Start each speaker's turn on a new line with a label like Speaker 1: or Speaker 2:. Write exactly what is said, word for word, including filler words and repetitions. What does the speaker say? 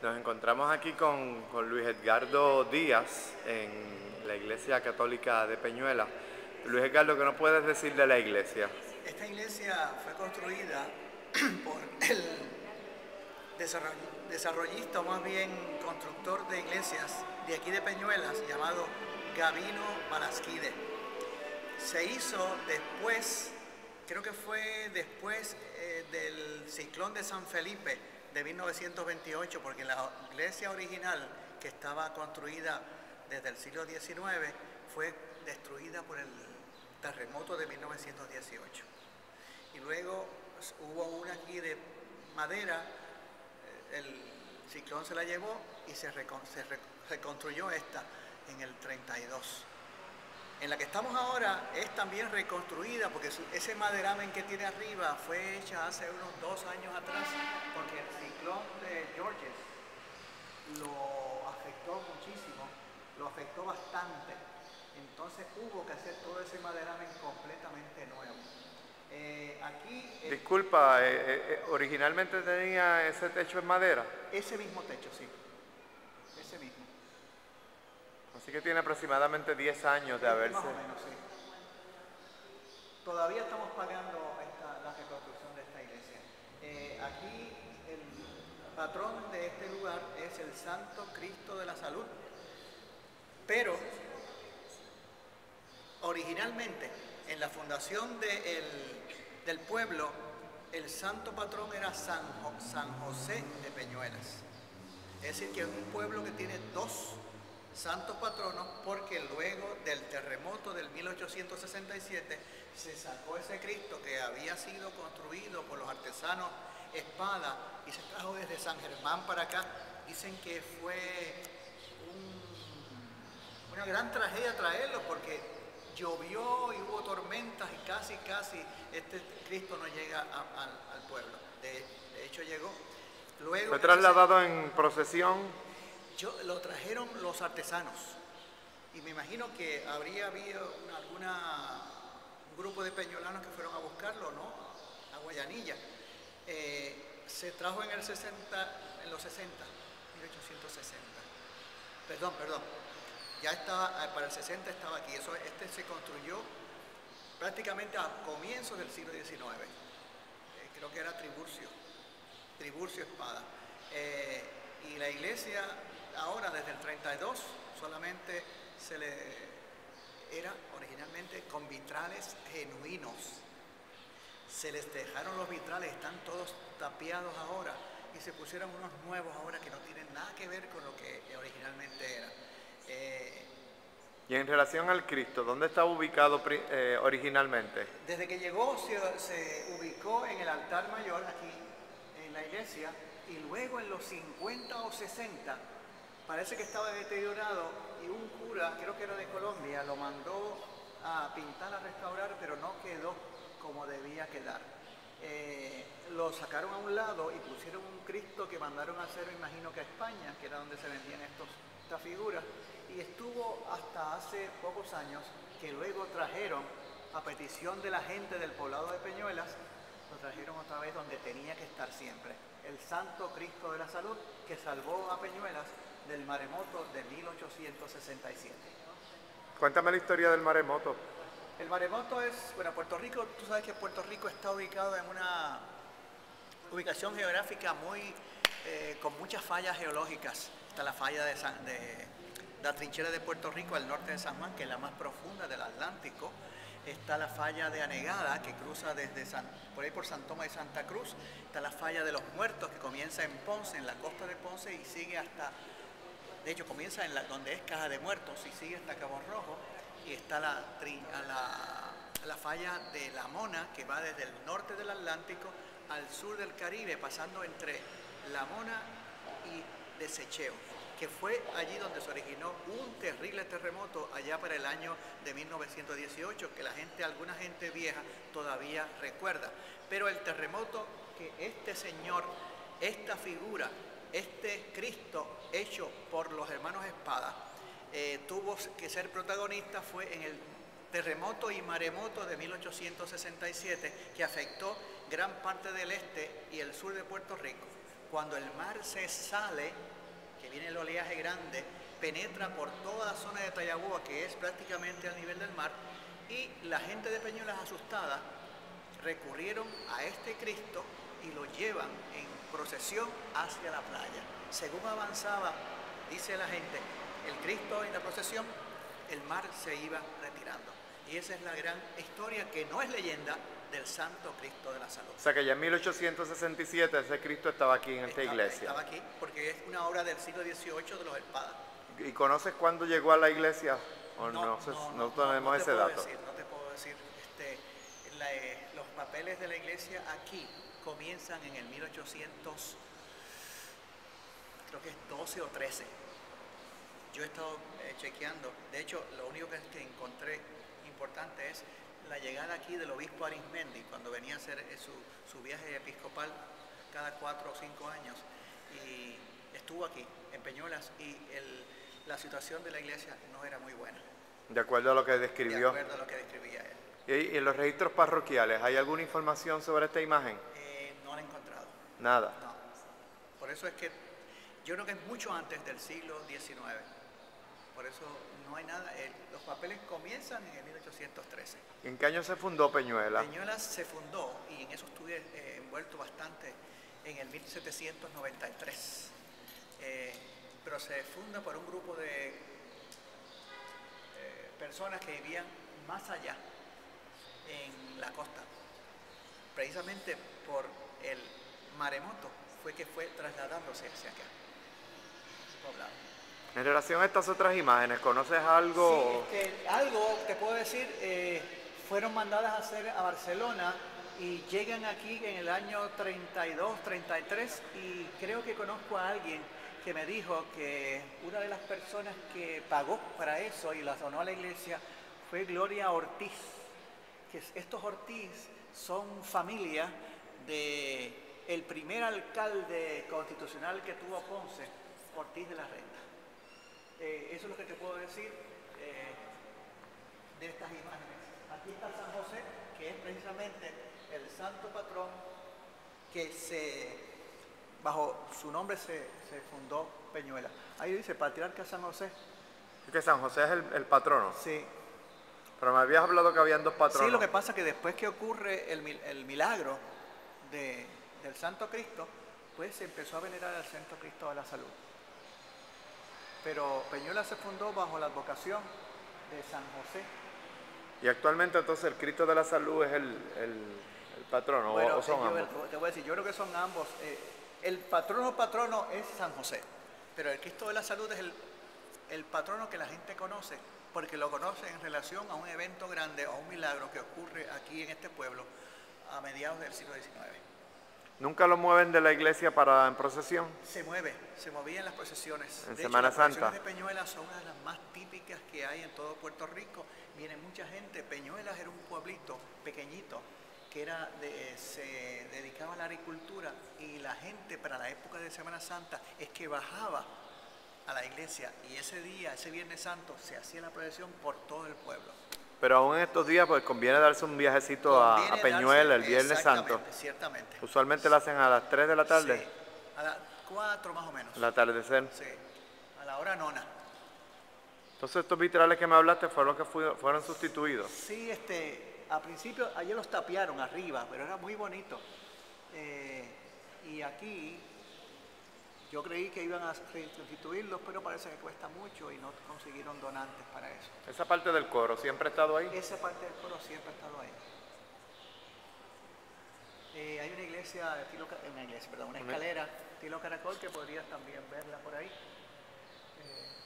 Speaker 1: Nos encontramos aquí con, con Luis Edgardo Díaz en la Iglesia Católica de Peñuelas. Luis Edgardo, ¿qué nos puedes decir de la iglesia?
Speaker 2: Esta iglesia fue construida por el desarrollista, o más bien constructor de iglesias de aquí de Peñuelas, llamado Gabino Balasquide. Se hizo después, creo que fue después eh, del ciclón de San Felipe de mil novecientos veintiocho, porque la iglesia original, que estaba construida desde el siglo diecinueve, fue destruida por el terremoto de mil novecientos dieciocho. Y luego pues, hubo una aquí de madera, el ciclón se la llevó y se, recon se reconstruyó esta en el treinta y dos. En la que estamos ahora es también reconstruida, porque ese maderamen que tiene arriba fue hecha hace unos dos años atrás, porque el ciclón de Georges lo afectó muchísimo, lo afectó bastante. Entonces hubo que hacer todo ese maderamen completamente nuevo. Eh, aquí... Eh,
Speaker 1: Disculpa, eh, eh, ¿originalmente tenía ese techo en madera?
Speaker 2: Ese mismo techo, sí. Ese mismo.
Speaker 1: Así que tiene aproximadamente diez años de haberse...
Speaker 2: Más o menos, sí. Todavía estamos pagando esta, la reconstrucción de esta iglesia. Eh, aquí el patrón de este lugar es el Santo Cristo de la Salud. Pero originalmente, en la fundación de el, del pueblo, el santo patrón era San, San José de Peñuelas. Es decir, que es un pueblo que tiene dos santos patronos, porque luego del terremoto del mil ochocientos sesenta y siete se sacó ese Cristo que había sido construido por los artesanos Espada y se trajo desde San Germán para acá. Dicen que fue un, una gran tragedia traerlo, porque llovió y hubo tormentas y casi, casi este Cristo no llega a, a, al pueblo. De, de hecho llegó. Luego,
Speaker 1: ¿Fue trasladado en procesión?
Speaker 2: Yo, lo trajeron los artesanos y me imagino que habría habido una, alguna, un grupo de peñolanos que fueron a buscarlo, ¿no? A Guayanilla. Eh, se trajo en, el sesenta, en los sesenta, mil ochocientos sesenta. Perdón, perdón. Ya estaba, para el sesenta estaba aquí. Eso, este se construyó prácticamente a comienzos del siglo diecinueve. Eh, creo que era Tiburcio, Tiburcio Espada. Eh, y la iglesia ahora desde el treinta y dos solamente se le era originalmente con vitrales genuinos. Se les dejaron los vitrales, están todos tapiados ahora y se pusieron unos nuevos ahora que no tienen nada que ver con lo que originalmente era. Eh,
Speaker 1: y en relación al Cristo, ¿dónde está ubicado eh, originalmente?
Speaker 2: Desde que llegó se, se ubicó en el altar mayor aquí en la iglesia, y luego en los cincuenta o sesenta parece que estaba deteriorado y un cura, creo que era de Colombia, lo mandó a pintar, a restaurar, pero no quedó como debía quedar. Eh, lo sacaron a un lado y pusieron un Cristo que mandaron a hacer, me imagino que a España, que era donde se vendían estos, estas figuras, y estuvo hasta hace pocos años, que luego trajeron, a petición de la gente del poblado de Peñuelas, lo trajeron otra vez donde tenía que estar siempre, el Santo Cristo de la Salud, que salvó a Peñuelas del maremoto de mil ochocientos sesenta y siete.
Speaker 1: Cuéntame la historia del maremoto.
Speaker 2: El maremoto es, bueno, Puerto Rico, tú sabes que Puerto Rico está ubicado en una ubicación geográfica muy, eh, con muchas fallas geológicas. Está la falla de, San, de la trinchera de Puerto Rico al norte de San Juan, que es la más profunda del Atlántico. Está la falla de Anegada, que cruza desde San, por ahí por San Tomás de Santa Cruz. Está la falla de los Muertos, que comienza en Ponce, en la costa de Ponce, y sigue hasta, de hecho comienza en la, donde es Caja de Muertos, y sigue hasta Cabo Rojo. Y está la, la, la falla de La Mona, que va desde el norte del Atlántico al sur del Caribe, pasando entre La Mona y Desecheo, que fue allí donde se originó un terrible terremoto allá para el año de mil novecientos dieciocho, que la gente, alguna gente vieja todavía recuerda. Pero el terremoto que este señor, esta figura, este Cristo hecho por los hermanos Espada, eh, tuvo que ser protagonista fue en el terremoto y maremoto de mil ochocientos sesenta y siete, que afectó gran parte del este y el sur de Puerto Rico. Cuando el mar se sale, que viene el oleaje grande, penetra por toda la zona de Tallaboa, que es prácticamente al nivel del mar, y la gente de Peñuelas, asustada, recurrieron a este Cristo y lo llevan en procesión hacia la playa. Según avanzaba, dice la gente, el Cristo en la procesión, el mar se iba retirando. Y esa es la gran historia, que no es leyenda, del Santo Cristo de la Salud.
Speaker 1: O sea que ya en mil ochocientos sesenta y siete ese Cristo estaba aquí en esta
Speaker 2: estaba,
Speaker 1: iglesia.
Speaker 2: Estaba aquí porque es una obra del siglo dieciocho de los Espada.
Speaker 1: ¿Y conoces cuándo llegó a la iglesia? ¿O no, no, no, no, no tenemos
Speaker 2: no
Speaker 1: ese dato?
Speaker 2: Decir, no te puedo decir. Este, la, eh, los papeles de la iglesia aquí comienzan en el mil ochocientos, creo que es doce o trece. Yo he estado eh, chequeando. De hecho, lo único que, que encontré importante es la llegada aquí del obispo Arismendi, cuando venía a hacer eh, su, su viaje episcopal cada cuatro o cinco años, y estuvo aquí en Peñuelas, y el, la situación de la iglesia no era muy buena.
Speaker 1: De acuerdo a lo que describió.
Speaker 2: De acuerdo a lo que describía él.
Speaker 1: ¿Y, y en los registros parroquiales hay alguna información sobre esta imagen?
Speaker 2: Eh, no la he encontrado.
Speaker 1: Nada.
Speaker 2: No. Por eso es que yo creo que es mucho antes del siglo diecinueve. Por eso no hay nada. El, los papeles comienzan en el mil ochocientos trece.
Speaker 1: ¿En qué año se fundó Peñuela?
Speaker 2: Peñuelas se fundó, y en eso estuve eh, envuelto bastante, en el mil setecientos noventa y tres. Eh, pero se funda por un grupo de eh, personas que vivían más allá, en la costa. Precisamente por el maremoto fue que fue trasladándose hacia acá, poblado.
Speaker 1: En relación a estas otras imágenes, ¿conoces algo?
Speaker 2: Sí, es que algo te puedo decir, eh, fueron mandadas a hacer a Barcelona y llegan aquí en el año treinta y dos, treinta y tres, y creo que conozco a alguien que me dijo que una de las personas que pagó para eso y las donó a la iglesia fue Gloria Ortiz, que estos Ortiz son familia de el primer alcalde constitucional que tuvo Ponce, Ortiz de la Renta. Eh, eso es lo que te puedo decir eh, de estas imágenes. Aquí está San José, que es precisamente el santo patrón que se, bajo su nombre se, se fundó Peñuela. Ahí dice Patriarca San José.
Speaker 1: ¿Es que San José es el, el patrono?
Speaker 2: Sí.
Speaker 1: Pero me habías hablado que habían dos patronos.
Speaker 2: Sí, lo que pasa es que después que ocurre el, el milagro de, del Santo Cristo, pues se empezó a venerar al Santo Cristo de la Salud. Pero Peñuela se fundó bajo la advocación de San José.
Speaker 1: Y actualmente entonces el Cristo de la Salud es el, el, el patrono,
Speaker 2: bueno,
Speaker 1: o son
Speaker 2: yo,
Speaker 1: ambos.
Speaker 2: Te voy a decir, yo creo que son ambos. Eh, el patrono patrono es San José, pero el Cristo de la Salud es el, el patrono que la gente conoce, porque lo conoce en relación a un evento grande, a un milagro que ocurre aquí en este pueblo a mediados del siglo diecinueve.
Speaker 1: ¿Nunca lo mueven de la iglesia para en procesión?
Speaker 2: Se mueve, se movía en las procesiones.
Speaker 1: En
Speaker 2: de
Speaker 1: Semana
Speaker 2: hecho, las
Speaker 1: Santa.
Speaker 2: procesiones de Peñuelas son una de las más típicas que hay en todo Puerto Rico. Viene mucha gente. Peñuelas era un pueblito pequeñito que era de, se dedicaba a la agricultura, y la gente para la época de Semana Santa es que bajaba a la iglesia, y ese día, ese Viernes Santo, se hacía la procesión por todo el pueblo.
Speaker 1: Pero aún en estos días pues conviene darse un viajecito a, a Peñuela
Speaker 2: darse,
Speaker 1: el Viernes Santo.
Speaker 2: Ciertamente.
Speaker 1: Usualmente lo hacen a las tres de la tarde.
Speaker 2: Sí, a las cuatro más o menos.
Speaker 1: El atardecer.
Speaker 2: Sí, a la hora nona.
Speaker 1: Entonces estos vitrales que me hablaste fueron los que fui, fueron sustituidos.
Speaker 2: Sí, este, a principio ayer los tapiaron arriba, pero era muy bonito. Eh, y aquí yo creí que iban a sustituirlos, pero parece que cuesta mucho y no consiguieron donantes para eso.
Speaker 1: Esa parte del coro siempre ha estado ahí.
Speaker 2: Esa parte del coro siempre ha estado ahí. Eh, hay una iglesia, estilo, una iglesia, perdón, una escalera estilo caracol que podrías también verla por ahí. Eh,